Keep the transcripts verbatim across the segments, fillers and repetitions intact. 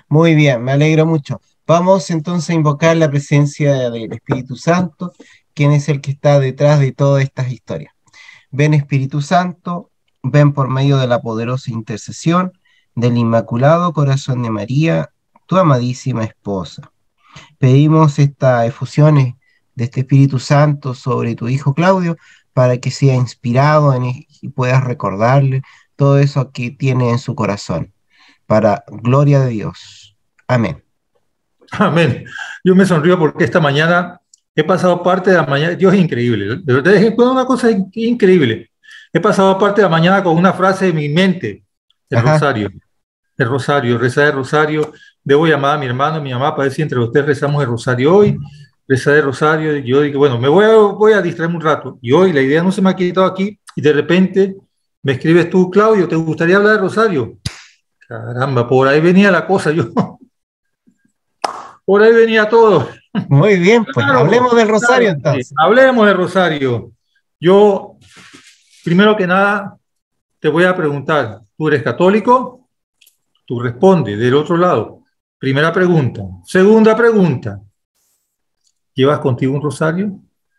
Muy bien, me alegro mucho. Vamos entonces a invocar la presencia del Espíritu Santo, quien es el que está detrás de todas estas historias. Ven Espíritu Santo, ven por medio de la poderosa intercesión del Inmaculado Corazón de María, tu amadísima esposa. Pedimos estas efusiones de este Espíritu Santo sobre tu hijo Claudio para que sea inspirado en, e- y puedas recordarle todo eso que tiene en su corazón, para gloria de Dios. Amén. Amén. Yo me sonrío porque esta mañana he pasado parte de la mañana, Dios es increíble, de verdad es una cosa in- increíble. He pasado parte de la mañana con una frase en mi mente, el Ajá. rosario, el rosario, rezar el rosario. Debo llamar a mi hermano, a mi mamá para ver si entre ustedes rezamos el rosario hoy, rezar el rosario. Y yo digo, bueno, me voy a, voy a distraerme un rato. Y hoy la idea no se me ha quitado aquí y de repente me escribes tú, Claudio, ¿te gustaría hablar del rosario? Caramba, por ahí venía la cosa, yo, por ahí venía todo. Muy bien, pues Claro, hablemos del rosario claro, sí. entonces. Hablemos de Rosario. Yo, primero que nada, te voy a preguntar, ¿tú eres católico? Tú respondes del otro lado. Primera pregunta. Segunda pregunta, ¿llevas contigo un rosario?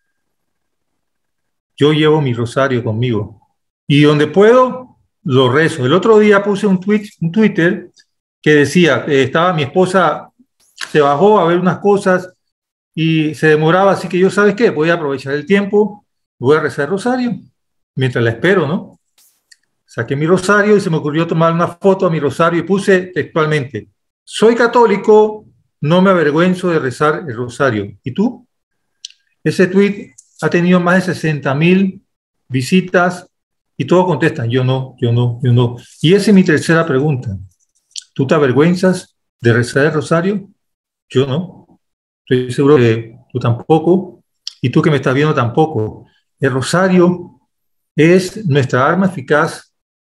Yo llevo mi rosario conmigo. Y donde puedo, lo rezo. El otro día puse un tweet, un Twitter que decía, eh, estaba mi esposa, se bajó a ver unas cosas y se demoraba, así que yo, ¿sabes qué? Voy a aprovechar el tiempo, voy a rezar el rosario mientras la espero, ¿no? Saqué mi rosario y se me ocurrió tomar una foto a mi rosario y puse textualmente, soy católico, no me avergüenzo de rezar el rosario. ¿Y tú? Ese tweet ha tenido más de sesenta mil visitas y todos contestan, yo no, yo no, yo no. Y esa es mi tercera pregunta. ¿Tú te avergüenzas de rezar el rosario? Yo no. Estoy seguro que tú tampoco. Y tú que me estás viendo tampoco. El rosario es nuestra arma eficaz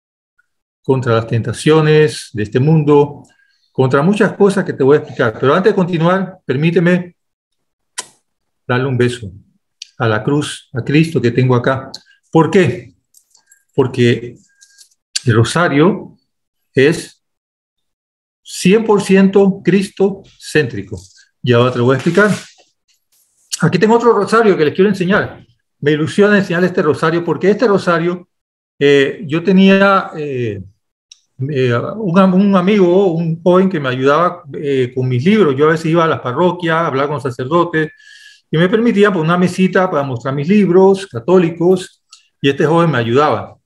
contra las tentaciones de este mundo, contra muchas cosas que te voy a explicar. Pero antes de continuar, permíteme darle un beso a la cruz, a Cristo que tengo acá. ¿Por qué? Porque el rosario es cien por ciento Cristo céntrico. Y ahora te lo voy a explicar. Aquí tengo otro rosario que les quiero enseñar. Me ilusiona enseñar este rosario porque este rosario eh, yo tenía eh, eh, un, un, amigo, un joven que me ayudaba eh, con mis libros. Yo a veces iba a las parroquias, a hablar con sacerdotes y me permitía poner una mesita para mostrar mis libros católicos y este joven me ayudaba.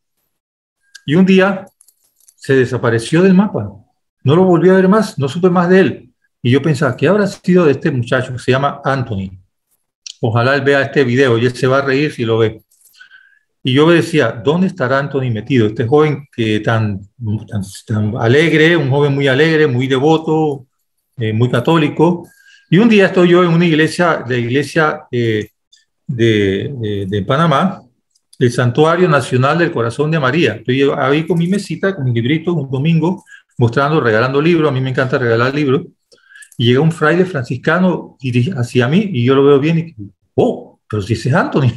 Y un día se desapareció del mapa. No lo volví a ver más, no supe más de él. Y yo pensaba, ¿qué habrá sido de este muchacho? Se llama Anthony. Ojalá él vea este video y él se va a reír si lo ve. Y yo decía, ¿dónde estará Anthony metido? Este joven que tan, tan, tan alegre, un joven muy alegre, muy devoto, eh, muy católico. Y un día estoy yo en una iglesia, la iglesia eh, de, de, de Panamá, el Santuario Nacional del Corazón de María. Estoy ahí con mi mesita, con mi librito, un domingo, mostrando, regalando libros. A mí me encanta regalar libros. Y llega un fraile franciscano y hacia mí, y yo lo veo bien y digo, oh, pero si ese es Anthony.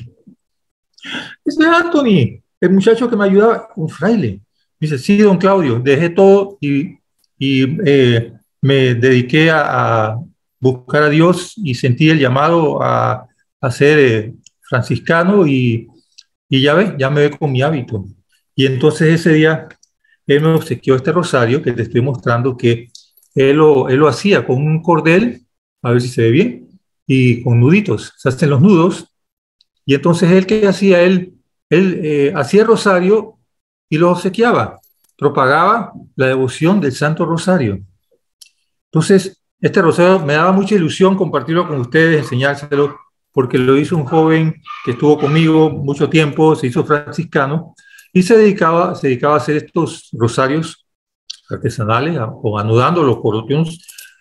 Ese es Anthony, el muchacho que me ayudaba, un fraile. Dice, sí, don Claudio, dejé todo y, y eh, me dediqué a, a, buscar a Dios y sentí el llamado a, a ser eh, franciscano y, y ya ves, ya me ve con mi hábito. Y entonces ese día él me obsequió este rosario que te estoy mostrando que él lo, él lo hacía con un cordel, a ver si se ve bien, y con nuditos. Se hacen los nudos y entonces él, ¿qué hacía? Él, él eh, hacía el rosario y lo obsequiaba, propagaba la devoción del Santo Rosario. Entonces, este rosario me daba mucha ilusión compartirlo con ustedes, enseñárselo, porque lo hizo un joven que estuvo conmigo mucho tiempo, se hizo franciscano y se dedicaba, se dedicaba a hacer estos rosarios artesanales o anudando los corotios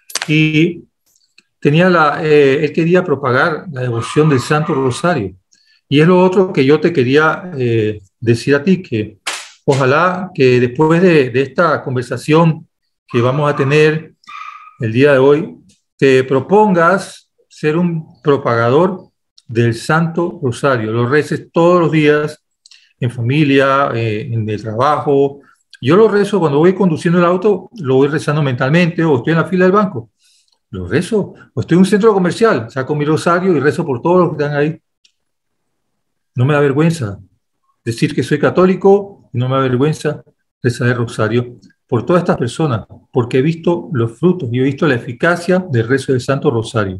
y tenía la, eh, él quería propagar la devoción del Santo Rosario. Y es lo otro que yo te quería eh, decir a ti, que ojalá que después de, de esta conversación que vamos a tener el día de hoy, te propongas ser un propagador del Santo Rosario. Lo reces todos los días en familia, eh, en el trabajo, Yo lo rezo cuando voy conduciendo el auto, lo voy rezando mentalmente, o estoy en la fila del banco, lo rezo, o estoy en un centro comercial, saco mi rosario y rezo por todos los que están ahí. No me da vergüenza decir que soy católico y no me da vergüenza rezar el rosario por todas estas personas, porque he visto los frutos y he visto la eficacia del rezo del Santo Rosario.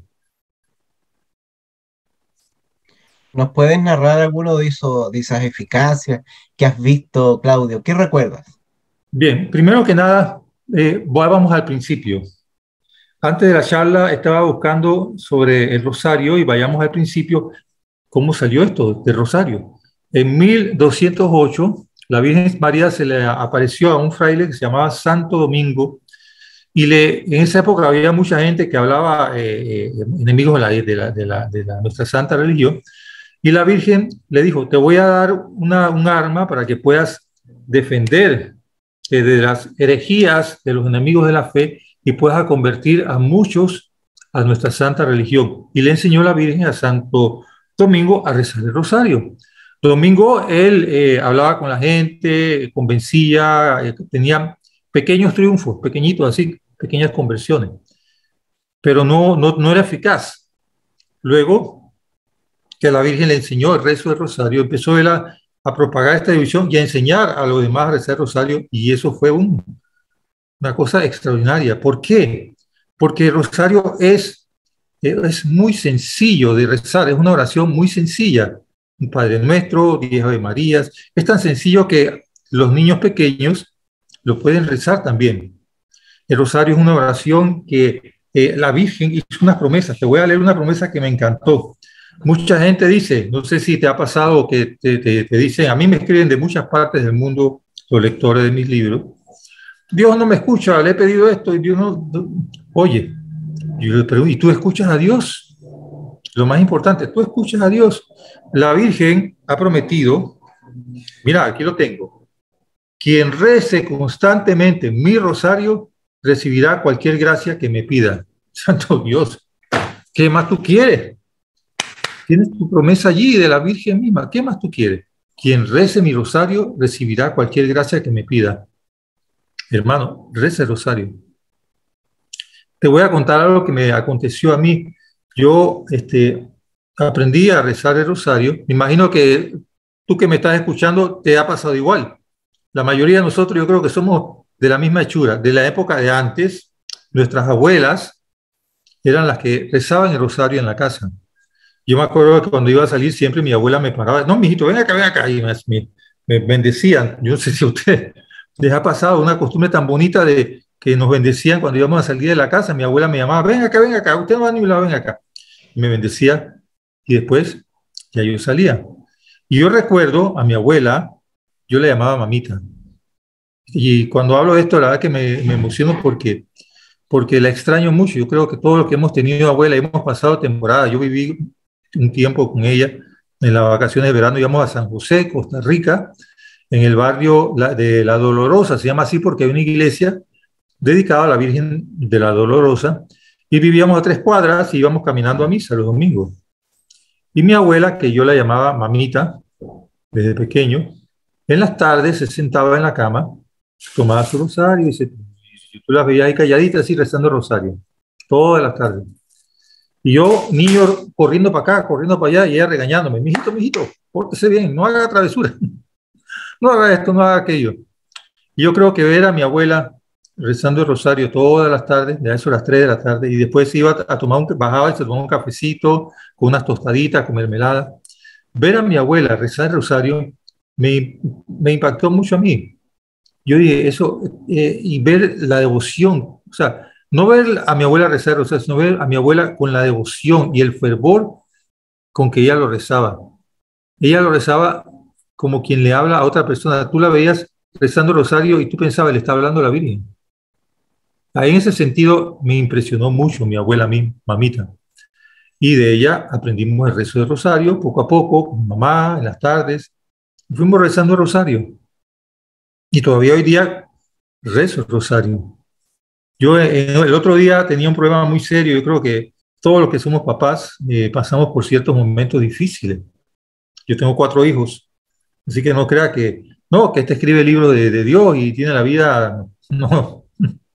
¿Nos puedes narrar alguno de, eso, de esas eficacias que has visto, Claudio? ¿Qué recuerdas? Bien, primero que nada, eh, vamos al principio. Antes de la charla estaba buscando sobre el rosario y vayamos al principio, ¿cómo salió esto del rosario? En mil doscientos ocho, la Virgen María se le apareció a un fraile que se llamaba Santo Domingo y le, en esa época había mucha gente que hablaba eh, eh, enemigos de, la, de, la, de, la, de la, nuestra santa religión y la Virgen le dijo, te voy a dar una, un arma para que puedas defender eh, de las herejías de los enemigos de la fe y puedas convertir a muchos a nuestra santa religión. Y le enseñó la Virgen a Santo Domingo a rezar el rosario. Domingo, él eh, hablaba con la gente, convencía, eh, tenía pequeños triunfos, pequeñitos así, pequeñas conversiones, pero no, no, no era eficaz. Luego que la Virgen le enseñó el rezo del rosario, empezó él a, a propagar esta división y a enseñar a los demás a rezar el rosario, y eso fue un, una cosa extraordinaria. ¿Por qué? Porque el rosario es, es muy sencillo de rezar, es una oración muy sencilla. Un Padre Nuestro, diez Ave Marías, es tan sencillo que los niños pequeños lo pueden rezar también. El rosario es una oración que eh, la Virgen hizo unas promesas. Te voy a leer una promesa que me encantó. Mucha gente dice, no sé si te ha pasado que te, te, te dicen, a mí me escriben de muchas partes del mundo los lectores de mis libros, Dios no me escucha, le he pedido esto y Dios no, no oye, yo le pregunto, ¿y tú escuchas a Dios? Lo más importante, tú escuchas a Dios. La Virgen ha prometido, mira, aquí lo tengo, quien rece constantemente mi rosario recibirá cualquier gracia que me pida. Santo Dios, ¿qué más tú quieres? Tienes tu promesa allí de la Virgen misma, ¿qué más tú quieres? Quien rece mi rosario recibirá cualquier gracia que me pida. Hermano, reza el rosario. Te voy a contar algo que me aconteció a mí. Yo este, aprendí a rezar el rosario. Me imagino que tú que me estás escuchando te ha pasado igual. La mayoría de nosotros yo creo que somos de la misma hechura. De la época de antes, nuestras abuelas eran las que rezaban el rosario en la casa. Yo me acuerdo que cuando iba a salir siempre mi abuela me paraba. No, mijito, ven acá, ven acá. Y me, me, me bendecían. Yo no sé si a ustedes les ha pasado una costumbre tan bonita de que nos bendecían cuando íbamos a salir de la casa. Mi abuela me llamaba, ven acá, ven acá, usted no va a ningún lado, ven acá. Y me bendecía y después ya yo salía. Y yo recuerdo a mi abuela, yo la llamaba mamita. Y cuando hablo de esto, la verdad que me, me emociono porque, porque la extraño mucho. Yo creo que todos los que hemos tenido abuela, hemos pasado temporada. Yo viví un tiempo con ella en las vacaciones de verano, íbamos a San José, Costa Rica, en el barrio de La Dolorosa, se llama así porque hay una iglesia dedicada a la Virgen de la Dolorosa, y vivíamos a tres cuadras y íbamos caminando a misa los domingos. Y mi abuela, que yo la llamaba mamita desde pequeño, en las tardes se sentaba en la cama, tomaba su rosario y, se, y tú las veías ahí calladitas así rezando el rosario, todas las tardes. Y yo, niño, corriendo para acá, corriendo para allá, y ella regañándome, mijito, mijito, pórtese bien, no haga travesura, no haga esto, no haga aquello. Y yo creo que ver a mi abuela rezando el rosario todas las tardes, de eso a las tres de la tarde, y después iba a tomar un, bajaba y se tomaba un cafecito con unas tostaditas, con mermelada. Ver a mi abuela rezar el rosario me, me impactó mucho a mí. Yo dije, eso, eh, y ver la devoción, o sea, no ver a mi abuela rezar el rosario, sino ver a mi abuela con la devoción y el fervor con que ella lo rezaba. Ella lo rezaba como quien le habla a otra persona. Tú la veías rezando el rosario y tú pensabas, le está hablando a la Virgen. Ahí en ese sentido me impresionó mucho mi abuela, mi mamita. Y de ella aprendimos el rezo del rosario, poco a poco, con mamá, en las tardes. Fuimos rezando el rosario. Y todavía hoy día rezo el rosario. Yo eh, el otro día tenía un problema muy serio. Yo creo que todos los que somos papás eh, pasamos por ciertos momentos difíciles. Yo tengo cuatro hijos, así que no crea que no, que este escribe libros de, de Dios y tiene la vida. No,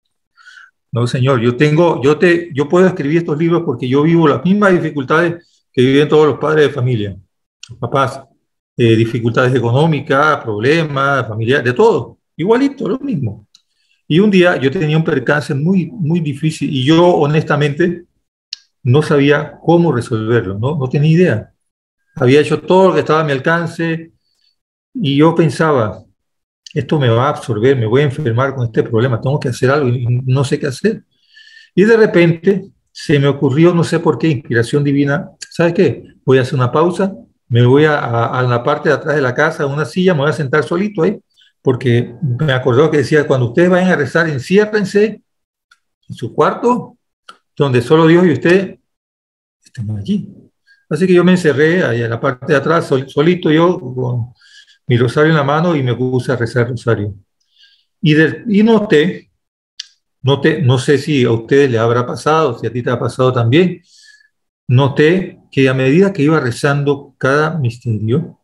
no, señor. Yo tengo, yo te, yo puedo escribir estos libros porque yo vivo las mismas dificultades que viven todos los padres de familia, los papás, eh, dificultades económicas, problemas, familiares, de todo, igualito, lo mismo. Y un día yo tenía un percance muy, muy difícil y yo honestamente no sabía cómo resolverlo, no, no tenía idea. Había hecho todo lo que estaba a mi alcance y yo pensaba, esto me va a absorber, me voy a enfermar con este problema, tengo que hacer algo y no sé qué hacer. Y de repente se me ocurrió, no sé por qué, inspiración divina, ¿sabes qué? Voy a hacer una pausa, me voy a, a, a la parte de atrás de la casa, a una silla, me voy a sentar solito ahí, porque me acordó que decía, cuando ustedes vayan a rezar, enciérrense en su cuarto, donde solo Dios y usted estén allí. Así que yo me encerré ahí en la parte de atrás, sol, solito yo, con mi rosario en la mano y me puse a rezar el rosario. Y, de, y noté, noté, no sé si a ustedes les habrá pasado, si a ti te ha pasado también, noté que a medida que iba rezando cada misterio,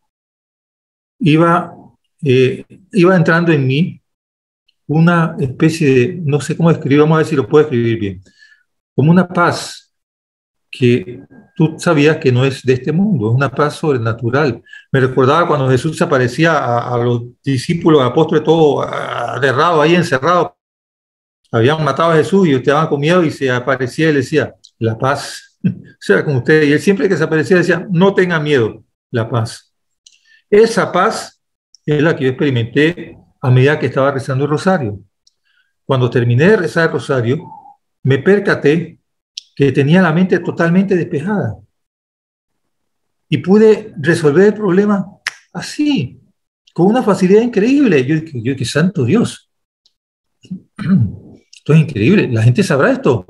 iba, eh, iba entrando en mí una especie de, no sé cómo escribir, vamos a ver si lo puedo escribir bien, como una paz que tú sabías que no es de este mundo, es una paz sobrenatural. Me recordaba cuando Jesús aparecía a, a los discípulos, apóstoles, todos aterrados ahí, encerrados. Habían matado a Jesús y estaban con miedo y se aparecía y le decía, la paz sea con ustedes. Y él siempre que se aparecía decía, no tengan miedo, la paz. Esa paz es la que yo experimenté a medida que estaba rezando el rosario. Cuando terminé de rezar el rosario, me percaté que tenía la mente totalmente despejada y pude resolver el problema así, con una facilidad increíble. Yo dije, yo, qué santo Dios, esto es increíble, la gente sabrá esto,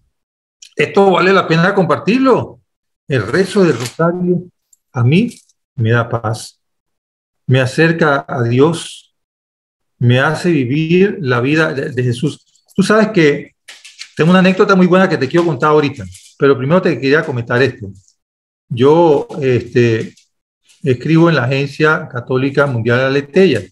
esto vale la pena compartirlo. El rezo del rosario a mí me da paz, me acerca a Dios, me hace vivir la vida de, de Jesús. Tú sabes que tengo una anécdota muy buena que te quiero contar ahorita, pero primero te quería comentar esto. Yo este, escribo en la Agencia Católica Mundial Aleteia.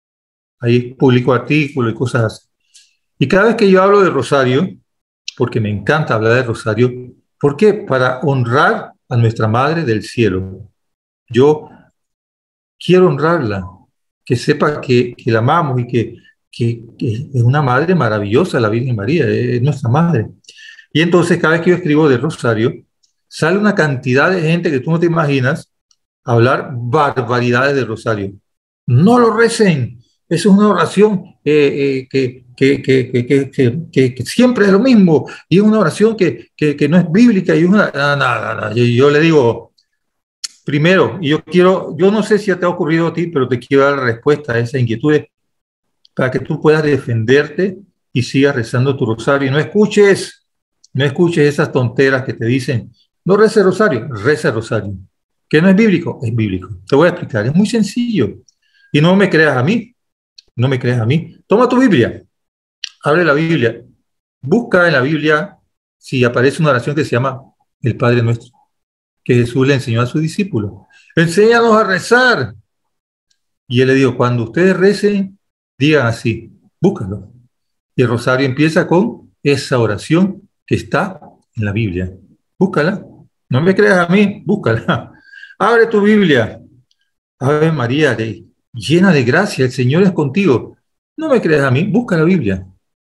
Ahí publico artículos y cosas así. Y cada vez que yo hablo de rosario, porque me encanta hablar de rosario, ¿por qué? Para honrar a nuestra Madre del Cielo. Yo quiero honrarla, que sepa que, que la amamos y que, que, que es una madre maravillosa, la Virgen María, es nuestra madre. Y entonces cada vez que yo escribo de rosario, sale una cantidad de gente que tú no te imaginas a hablar barbaridades de rosario. No lo recen, eso es una oración eh, eh, que, que, que, que, que, que, que siempre es lo mismo, y es una oración que, que, que no es bíblica, y una, nada, nada, nada. Yo, yo le digo, primero, y yo quiero, yo no sé si te ha ocurrido a ti, pero te quiero dar la respuesta a esas inquietudes para que tú puedas defenderte y sigas rezando tu rosario. Y no escuches, no escuches esas tonteras que te dicen, no reza el rosario, reza el rosario. ¿Que no es bíblico? Es bíblico. Te voy a explicar, es muy sencillo. Y no me creas a mí, no me creas a mí. Toma tu Biblia, abre la Biblia, busca en la Biblia si aparece una oración que se llama el Padre Nuestro, que Jesús le enseñó a sus discípulos. Enséñanos a rezar. Y él le dijo, cuando ustedes recen, digan así, búscalo. Y el rosario empieza con esa oración que está en la Biblia. Búscala. No me creas a mí, búscala. Abre tu Biblia. Ave María, llena de gracia, el Señor es contigo. No me creas a mí, busca la Biblia.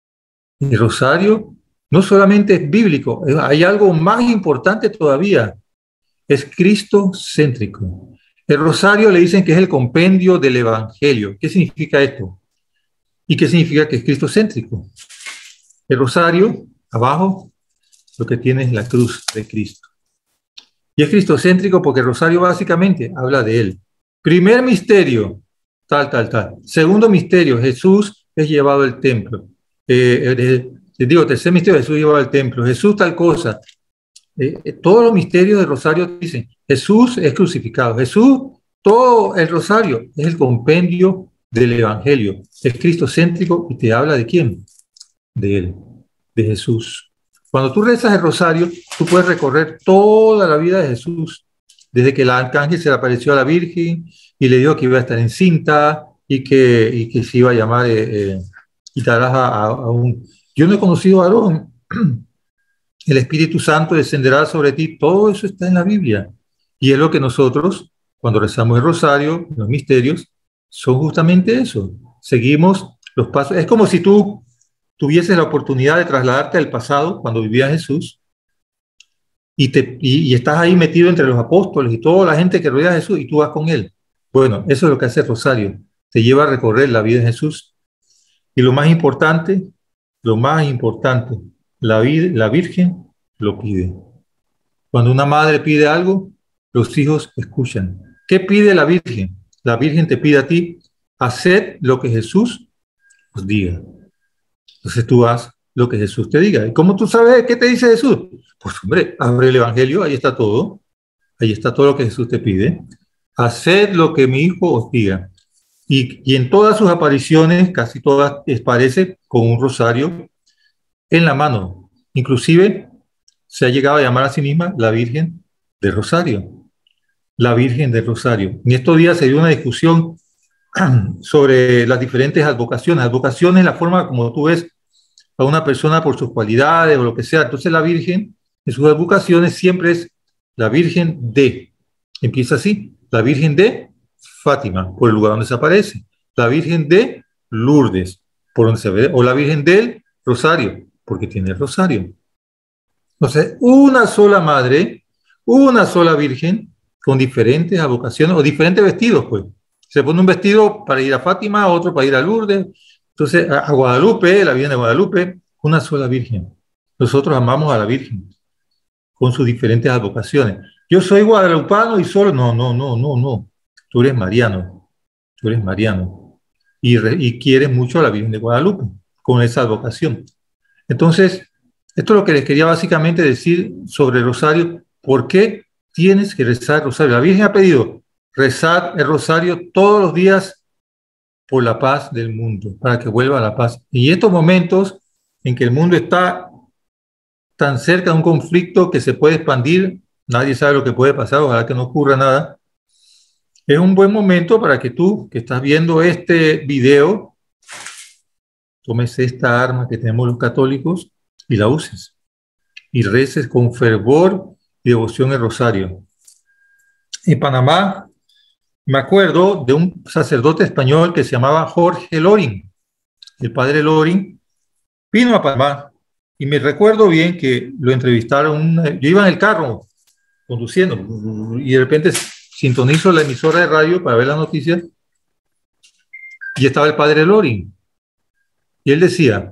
El rosario no solamente es bíblico, hay algo más importante todavía. Es cristocéntrico. El rosario le dicen que es el compendio del Evangelio. ¿Qué significa esto? ¿Y qué significa que es cristocéntrico? El rosario, abajo, lo que tiene es la cruz de Cristo. Y es cristocéntrico porque el rosario básicamente habla de él. Primer misterio, tal, tal, tal. Segundo misterio, Jesús es llevado al templo. Eh, eh, eh, digo, tercer misterio, Jesús es llevado al templo. Jesús tal cosa. Eh, eh, todos los misterios del rosario dicen, Jesús es crucificado. Jesús, todo el rosario es el compendio del Evangelio. Es cristocéntrico y te habla de quién? De él, de Jesús. Cuando tú rezas el rosario, tú puedes recorrer toda la vida de Jesús, desde que el arcángel se le apareció a la Virgen y le dijo que iba a estar encinta, y que, y que se iba a llamar eh, eh, quitarás a, a, a un... Yo no he conocido a Aarón, el Espíritu Santo descenderá sobre ti, todo eso está en la Biblia. Y es lo que nosotros, cuando rezamos el rosario, los misterios, son justamente eso. Seguimos los pasos. Es como si tú tuvieses la oportunidad de trasladarte al pasado, cuando vivía Jesús, y, te, y, y estás ahí metido entre los apóstoles y toda la gente que rodea a Jesús, y tú vas con él. Bueno, eso es lo que hace el rosario. Te lleva a recorrer la vida de Jesús. Y lo más importante, lo más importante, la, vir, la Virgen lo pide. Cuando una madre pide algo, los hijos escuchan. ¿Qué pide la Virgen? La Virgen te pide a ti, haced lo que Jesús os diga. Entonces tú haz lo que Jesús te diga. ¿Y cómo tú sabes qué te dice Jesús? Pues hombre, abre el Evangelio, ahí está todo. Ahí está todo lo que Jesús te pide. Haced lo que mi hijo os diga. Y, y en todas sus apariciones, casi todas, aparece con un rosario en la mano. Inclusive se ha llegado a llamar a sí misma la Virgen del Rosario. La Virgen del Rosario. En estos días se dio una discusión sobre las diferentes advocaciones. Advocaciones es la forma como tú ves a una persona por sus cualidades o lo que sea. Entonces la Virgen, en sus advocaciones, siempre es la Virgen de. Empieza así, la Virgen de Fátima, por el lugar donde se aparece. La Virgen de Lourdes, por donde se ve. O la Virgen del Rosario, porque tiene el Rosario. Entonces, una sola madre, una sola Virgen, con diferentes advocaciones o diferentes vestidos, pues. Se pone un vestido para ir a Fátima, otro para ir a Lourdes. Entonces, a Guadalupe, la Virgen de Guadalupe, una sola Virgen. Nosotros amamos a la Virgen con sus diferentes advocaciones. Yo soy guadalupano y solo... No, no, no, no, no. Tú eres mariano. Tú eres mariano. Y, re, y quieres mucho a la Virgen de Guadalupe con esa advocación. Entonces, esto es lo que les quería básicamente decir sobre el rosario. ¿Por qué tienes que rezar el rosario? La Virgen ha pedido rezar el rosario todos los días por la paz del mundo, para que vuelva a la paz. Y estos momentos en que el mundo está tan cerca de un conflicto que se puede expandir, nadie sabe lo que puede pasar, ojalá que no ocurra nada, es un buen momento para que tú, que estás viendo este video, tomes esta arma que tenemos los católicos y la uses, y reces con fervor y devoción el rosario. En Panamá, me acuerdo de un sacerdote español que se llamaba Jorge Loring. El padre Loring vino a Panamá y me recuerdo bien que lo entrevistaron. Yo iba en el carro conduciendo y de repente sintonizo la emisora de radio para ver las noticias y estaba el padre Loring. Y él decía,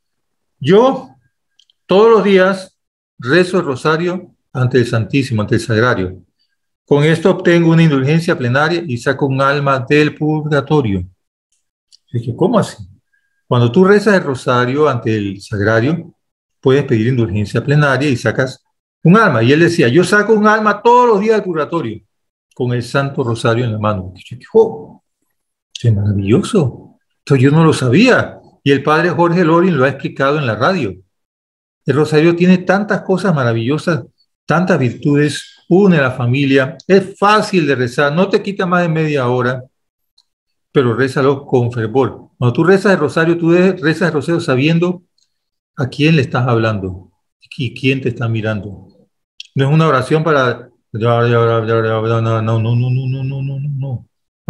yo todos los días rezo el rosario ante el Santísimo, ante el Sagrario. Con esto obtengo una indulgencia plenaria y saco un alma del purgatorio. Y dije, ¿cómo así? Cuando tú rezas el rosario ante el Sagrario, puedes pedir indulgencia plenaria y sacas un alma. Y él decía, yo saco un alma todos los días del purgatorio con el Santo Rosario en la mano. Y yo dije, oh, ¡qué maravilloso! Esto yo no lo sabía. Y el padre Jorge Loring lo ha explicado en la radio. El rosario tiene tantas cosas maravillosas, tantas virtudes, une a la familia, es fácil de rezar, no te quita más de media hora, pero rézalo con fervor. Cuando tú rezas el rosario, tú rezas el rosario sabiendo a quién le estás hablando y quién te está mirando. No es una oración para... No, no, no, no, no, no, no, no, no, no, no. No,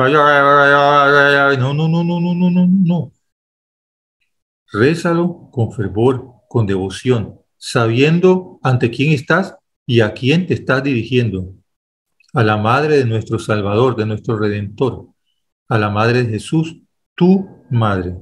no, no, no, no, no, no. Rézalo con fervor, con devoción, sabiendo ante quién estás y a quién te estás dirigiendo. A la Madre de nuestro Salvador, de nuestro Redentor, a la Madre de Jesús, tu Madre.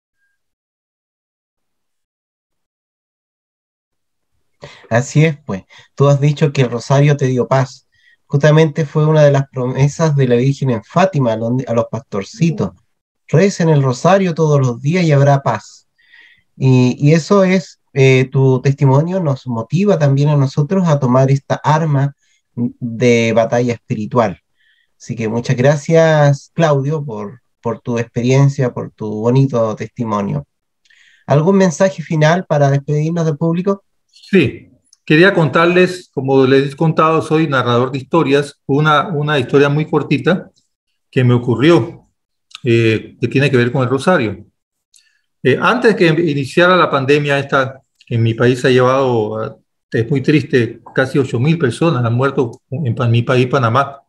Así es, pues. Tú has dicho que el rosario te dio paz. Justamente fue una de las promesas de la Virgen en Fátima a los, a los pastorcitos. Recen el rosario todos los días y habrá paz. Y, y eso es, eh, tu testimonio nos motiva también a nosotros a tomar esta arma de batalla espiritual. Así que muchas gracias, Claudio, por, por tu experiencia, por tu bonito testimonio. ¿Algún mensaje final para despedirnos del público? Sí, quería contarles, como les he contado, soy narrador de historias, una, una historia muy cortita que me ocurrió. eh, que tiene que ver con el rosario. Eh, antes que iniciara la pandemia esta, en mi país ha llevado, es muy triste, casi ocho mil personas han muerto en, en mi país, Panamá.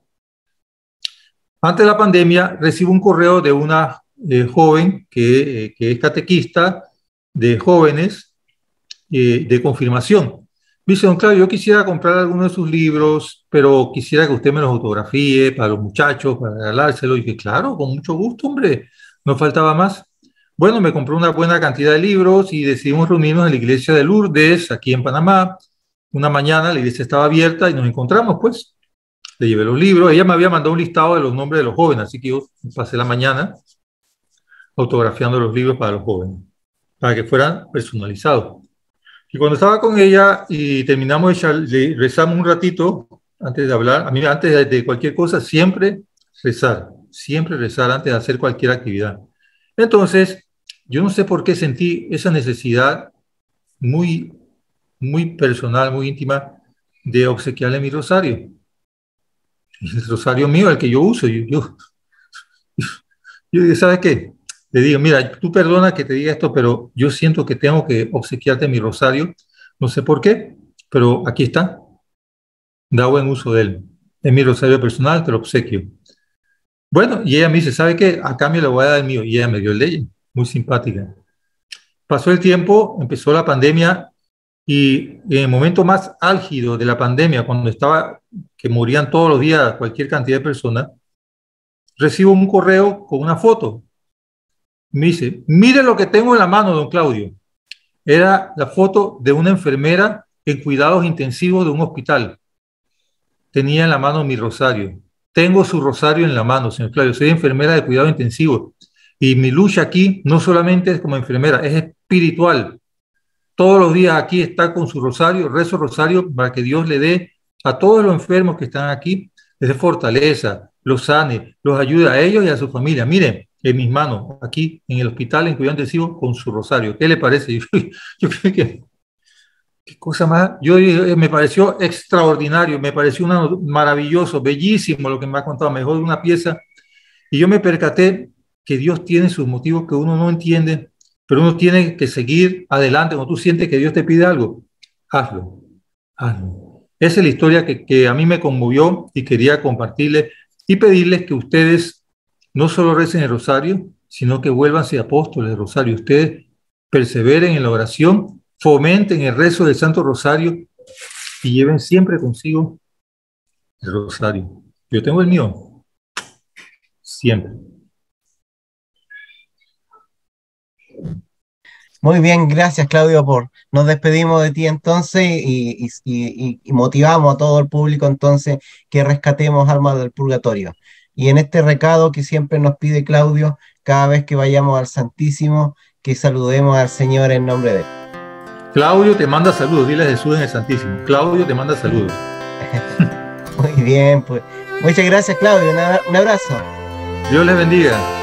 Antes de la pandemia recibo un correo de una eh, joven que, eh, que es catequista de jóvenes eh, de confirmación. Me dice: don Claudio, yo quisiera comprar alguno de sus libros, pero quisiera que usted me los autografíe para los muchachos, para regalárselo. Y dije: claro, con mucho gusto, hombre, no faltaba más. Bueno, me compré una buena cantidad de libros y decidimos reunirnos en la iglesia de Lourdes, aquí en Panamá. Una mañana la iglesia estaba abierta y nos encontramos, pues. Le llevé los libros. Ella me había mandado un listado de los nombres de los jóvenes, así que yo pasé la mañana autografiando los libros para los jóvenes, para que fueran personalizados. Y cuando estaba con ella y terminamos de echar, le rezamos un ratito antes de hablar. A mí, antes de, de cualquier cosa, siempre rezar, siempre rezar antes de hacer cualquier actividad. Entonces, yo no sé por qué sentí esa necesidad muy, muy personal, muy íntima, de obsequiarle mi rosario. El rosario mío, el que yo uso. Yo, yo, yo digo: ¿sabes qué? Le digo: mira, tú perdona que te diga esto, pero yo siento que tengo que obsequiarte mi rosario. No sé por qué, pero aquí está. Da buen uso de él. Es mi rosario personal, te lo obsequio. Bueno, y ella me dice: ¿sabe qué? A cambio le voy a dar el mío. Y ella me dio el de ella. Muy simpática. Pasó el tiempo, empezó la pandemia, y en el momento más álgido de la pandemia, cuando estaba, que morían todos los días cualquier cantidad de personas, recibo un correo con una foto. Me dice: mire lo que tengo en la mano, don Claudio. Era la foto de una enfermera en cuidados intensivos de un hospital. Tenía en la mano mi rosario. Tengo su rosario en la mano, señor Claudio. Soy enfermera de cuidados intensivos. Y mi lucha aquí no solamente es como enfermera, es espiritual. Todos los días aquí está con su rosario, rezo rosario para que Dios le dé a todos los enfermos que están aquí, les dé fortaleza, los sane, los ayude a ellos y a su familia. Miren, en mis manos, aquí en el hospital en cuidado intensivo, con su rosario. ¿Qué le parece? Yo, yo creo que, qué cosa más, yo, me pareció extraordinario, me pareció una, maravilloso, bellísimo lo que me ha contado, mejor de una pieza. Y yo me percaté que Dios tiene sus motivos que uno no entiende, pero uno tiene que seguir adelante. Cuando tú sientes que Dios te pide algo, hazlo, hazlo. Esa es la historia que, que a mí me conmovió y quería compartirles y pedirles que ustedes no solo recen el rosario, sino que vuélvanse apóstoles del rosario. Ustedes perseveren en la oración, fomenten el rezo del Santo Rosario y lleven siempre consigo el rosario. Yo tengo el mío, siempre. Muy bien, gracias Claudio por. Nos despedimos de ti entonces y, y- y- y motivamos a todo el público entonces que rescatemos almas del purgatorio. Y en este recado que siempre nos pide Claudio, cada vez que vayamos al Santísimo, que saludemos al Señor en nombre de él. Claudio te manda saludos, dile a Jesús en el Santísimo. Claudio te manda saludos. Muy bien, pues. Muchas gracias Claudio, un abra- un abrazo. Dios les bendiga.